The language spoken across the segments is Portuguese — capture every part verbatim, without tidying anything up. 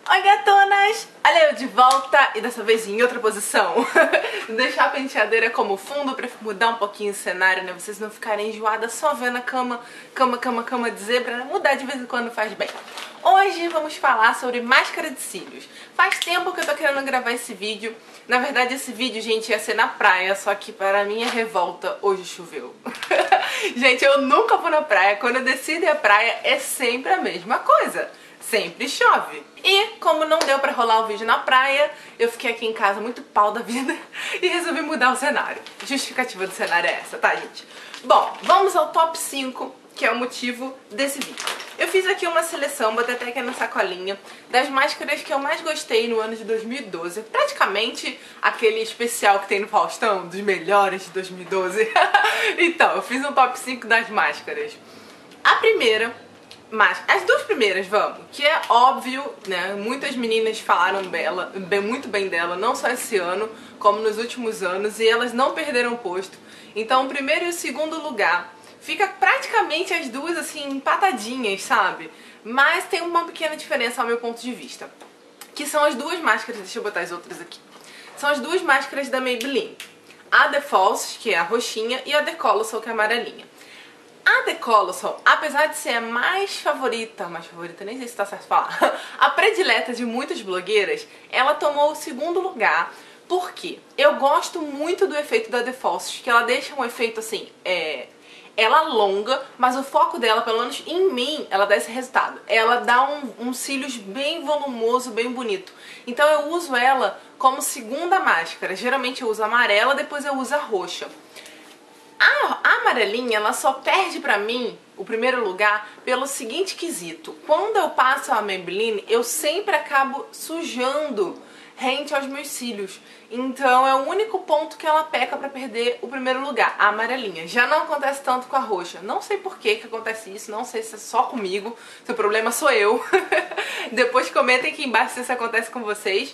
Oi gatonas! Olha eu de volta e dessa vez em outra posição. Deixar a penteadeira como fundo pra mudar um pouquinho o cenário, né? Vocês não ficarem enjoadas só vendo a cama, cama, cama, cama de zebra, né? Mudar de vez em quando faz bem. Hoje vamos falar sobre máscara de cílios. Faz tempo que eu tô querendo gravar esse vídeo. Na verdade esse vídeo, gente, ia ser na praia, só que para minha revolta hoje choveu. Gente, eu nunca vou na praia. Quando eu decido ir à praia é sempre a mesma coisa. Sempre chove. E como não deu pra rolar o vídeo na praia, eu fiquei aqui em casa muito pau da vida e resolvi mudar o cenário. A justificativa do cenário é essa, tá, gente? Bom, vamos ao top cinco, que é o motivo desse vídeo. Eu fiz aqui uma seleção, botei até aqui na sacolinha, das máscaras que eu mais gostei no ano de dois mil e doze. Praticamente aquele especial que tem no Faustão, dos melhores de dois mil e doze. Então, eu fiz um top cinco das máscaras. A primeira... Mas as duas primeiras, vamos, que é óbvio, né, muitas meninas falaram dela, bem, muito bem dela, não só esse ano, como nos últimos anos, e elas não perderam o posto. Então o primeiro e o segundo lugar, fica praticamente as duas assim, empatadinhas, sabe? Mas tem uma pequena diferença ao meu ponto de vista, que são as duas máscaras, deixa eu botar as outras aqui, são as duas máscaras da Maybelline. A The Falsies, que é a roxinha, e a The Colossal, que é a amarelinha. A The Colossal, apesar de ser a mais favorita, mais favorita, nem sei se tá certo falar, a predileta de muitas blogueiras, ela tomou o segundo lugar, porque eu gosto muito do efeito da The Falsies, que ela deixa um efeito assim, é... ela alonga, mas o foco dela, pelo menos em mim, ela dá esse resultado. Ela dá um, um cílios bem volumoso, bem bonito. Então eu uso ela como segunda máscara. Geralmente eu uso a amarela, depois eu uso a roxa. A, a amarelinha, ela só perde pra mim o primeiro lugar pelo seguinte quesito. Quando eu passo a Maybelline, eu sempre acabo sujando rente aos meus cílios. Então é o único ponto que ela peca pra perder o primeiro lugar, a amarelinha. Já não acontece tanto com a roxa. Não sei por que que acontece isso, não sei se é só comigo, se o problema sou eu. Depois comentem aqui embaixo se isso acontece com vocês.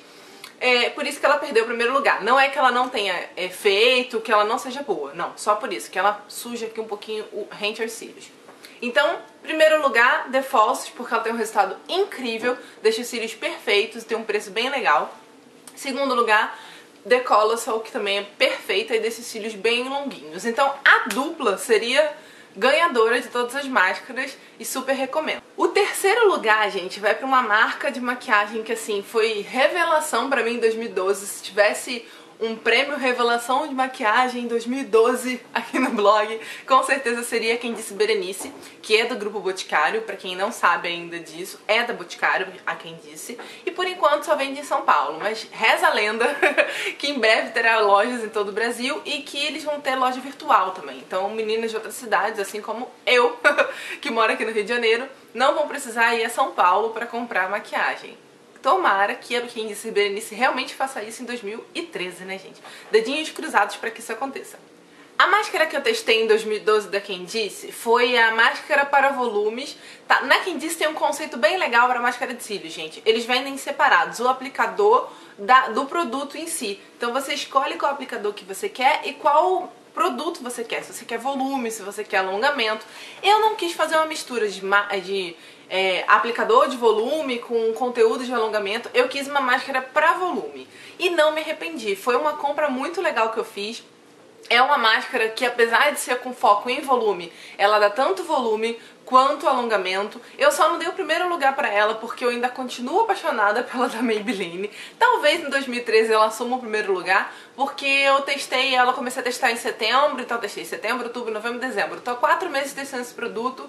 É por isso que ela perdeu o primeiro lugar. Não é que ela não tenha efeito, que ela não seja boa. Não, só por isso, que ela suja aqui um pouquinho o rente aos cílios. Então, primeiro lugar, The Falsies, porque ela tem um resultado incrível, deixa os cílios perfeitos e tem um preço bem legal. Segundo lugar, The Colossal, que também é perfeita e deixa os cílios bem longuinhos. Então, a dupla seria ganhadora de todas as máscaras e super recomendo. O terceiro lugar, gente, vai pra uma marca de maquiagem que, assim, foi revelação pra mim em dois mil e doze. Se tivesse um prêmio revelação de maquiagem em dois mil e doze aqui no blog, com certeza seria Quem Disse Berenice, que é do Grupo Boticário. Pra quem não sabe ainda disso, é da Boticário, a Quem Disse, e por enquanto só vende em São Paulo, mas reza a lenda que em breve terá lojas em todo o Brasil e que eles vão ter loja virtual também. Então meninas de outras cidades, assim como eu, que moro aqui no Rio de Janeiro, não vão precisar ir a São Paulo pra comprar maquiagem. Tomara que a Quem Disse Berenice realmente faça isso em dois mil e treze, né, gente? Dedinhos cruzados pra que isso aconteça. A máscara que eu testei em dois mil e doze da Quem Disse foi a máscara para volumes. Tá, na Quem Disse tem um conceito bem legal para máscara de cílios, gente. Eles vendem separados o aplicador da, do produto em si. Então você escolhe qual aplicador que você quer e qual produto você quer. Se você quer volume, se você quer alongamento. Eu não quis fazer uma mistura de... de É, aplicador de volume com conteúdo de alongamento. Eu quis uma máscara pra volume e não me arrependi. Foi uma compra muito legal que eu fiz. É uma máscara que, apesar de ser com foco em volume, ela dá tanto volume quanto alongamento. Eu só não dei o primeiro lugar pra ela porque eu ainda continuo apaixonada pela da Maybelline. Talvez em dois mil e treze ela assuma o primeiro lugar, porque eu testei ela, comecei a testar em setembro, então eu testei em setembro, outubro, novembro, dezembro. Tô há quatro meses testando esse produto,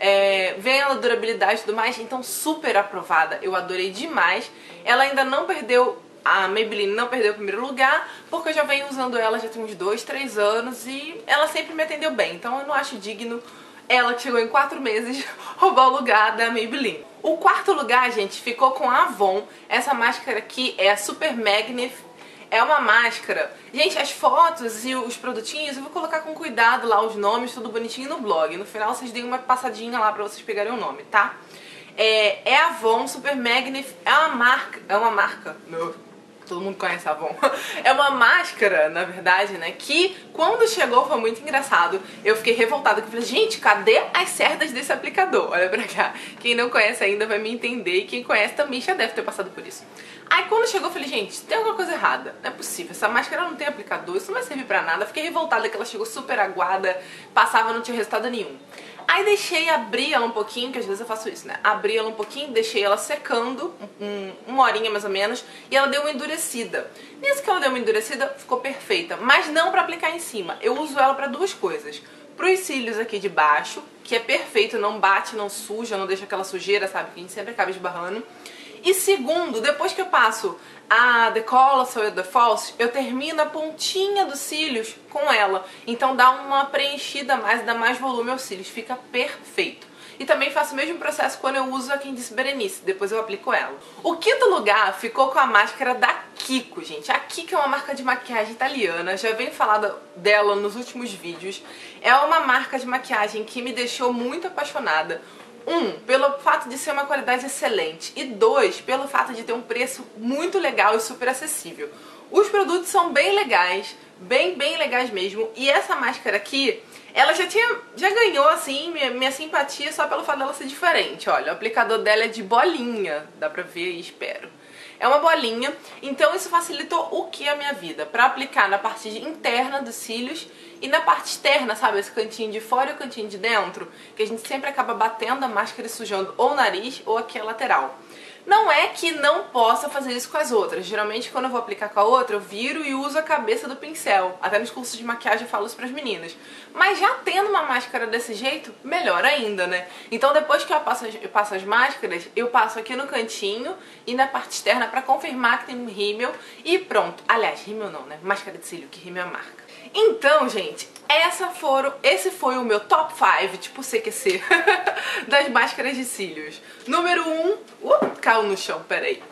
é, vem a durabilidade e tudo mais, então super aprovada. Eu adorei demais. Ela ainda não perdeu... A Maybelline não perdeu o primeiro lugar, porque eu já venho usando ela já tem uns dois, três anos e ela sempre me atendeu bem. Então eu não acho digno ela, que chegou em quatro meses, roubar o lugar da Maybelline. O quarto lugar, gente, ficou com a Avon. Essa máscara aqui é a Super Magnif. É uma máscara... Gente, as fotos e os produtinhos eu vou colocar com cuidado lá, os nomes, tudo bonitinho no blog. No final vocês deem uma passadinha lá pra vocês pegarem o nome, tá? É, é a Avon Super Magnif, é uma marca... É uma marca... Meu... todo mundo conhece a Avon. É uma máscara, na verdade, né, que quando chegou foi muito engraçado. Eu fiquei revoltada, que eu falei, gente, cadê as cerdas desse aplicador? Olha pra cá. Quem não conhece ainda vai me entender e quem conhece também já deve ter passado por isso. Aí quando chegou eu falei, gente, tem alguma coisa errada, não é possível, essa máscara não tem aplicador, isso não vai servir pra nada. Fiquei revoltada que ela chegou super aguada, passava, não tinha resultado nenhum. Aí deixei abrir ela um pouquinho, que às vezes eu faço isso, né? Abri ela um pouquinho, deixei ela secando, um, uma horinha mais ou menos, e ela deu uma endurecida. Nisso que ela deu uma endurecida, ficou perfeita, mas não pra aplicar em cima. Eu uso ela pra duas coisas. Pros cílios aqui de baixo, que é perfeito, não bate, não suja, não deixa aquela sujeira, sabe? Que a gente sempre acaba esbarrando. E segundo, depois que eu passo a The Colossal e a The False, eu termino a pontinha dos cílios com ela. Então dá uma preenchida a mais, dá mais volume aos cílios, fica perfeito. E também faço o mesmo processo quando eu uso a Quem Disse Berenice, depois eu aplico ela. O quinto lugar ficou com a máscara da Kiko, gente. A Kiko é uma marca de maquiagem italiana, já venho falando dela nos últimos vídeos. É uma marca de maquiagem que me deixou muito apaixonada. Um, pelo fato de ser uma qualidade excelente, e dois, pelo fato de ter um preço muito legal e super acessível. Os produtos são bem legais, bem, bem legais mesmo, e essa máscara aqui, ela já tinha, já ganhou assim minha, minha simpatia só pelo fato dela ser diferente. Olha, o aplicador dela é de bolinha, dá pra ver aí, espero. É uma bolinha, então isso facilitou o que a minha vida? Pra aplicar na parte interna dos cílios e na parte externa, sabe? Esse cantinho de fora e o cantinho de dentro, que a gente sempre acaba batendo a máscara e sujando ou o nariz ou aqui a lateral. Não é que não possa fazer isso com as outras. Geralmente quando eu vou aplicar com a outra, eu viro e uso a cabeça do pincel. Até nos cursos de maquiagem eu falo isso pras meninas. Mas já tendo uma máscara desse jeito, melhor ainda, né? Então depois que eu passo, eu passo as máscaras, eu passo aqui no cantinho e na parte externa pra confirmar que tem um rímel e pronto. Aliás, rímel não, né? Máscara de cílio, que rímel é a marca. Então, gente, essa foram, esse foi o meu top cinco, tipo C Q C, das máscaras de cílios. Número um, uh, caiu no chão, peraí.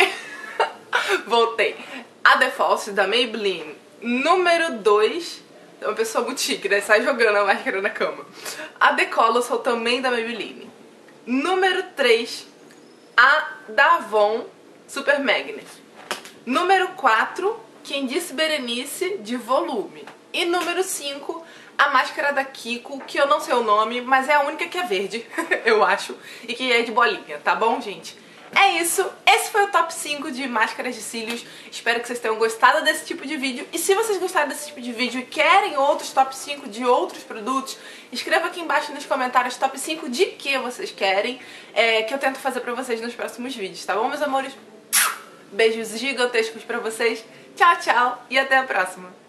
Voltei. A The False da Maybelline. Número dois, é uma pessoa muito chique, né? Sai jogando a máscara na cama. A The Colossal também da Maybelline. Número três, a da Avon Super Magnet. Número quatro, Quem Disse Berenice de volume. E número cinco, a máscara da Kiko, que eu não sei o nome, mas é a única que é verde, eu acho, e que é de bolinha, tá bom, gente? É isso, esse foi o top cinco de máscaras de cílios. Espero que vocês tenham gostado desse tipo de vídeo. E se vocês gostaram desse tipo de vídeo e querem outros top cinco de outros produtos, escreva aqui embaixo nos comentários top cinco de que vocês querem, é, que eu tento fazer pra vocês nos próximos vídeos, tá bom, meus amores? Beijos gigantescos pra vocês, tchau, tchau e até a próxima!